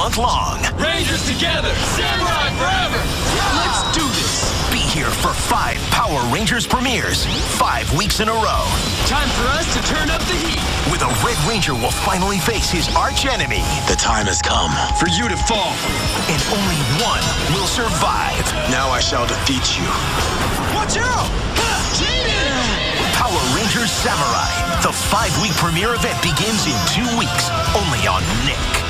month long. Rangers together, Samurai forever. Let's do this. Be here for 5 Power Rangers premieres, 5 weeks in a row. Time for us to turn up the heat. With a Red Ranger will finally face his arch enemy. The time has come For you to fall. And only one will survive. Now I shall defeat you. Watch out! Power Rangers Samurai. The 5-week premiere event begins in 2 weeks, only on Nick.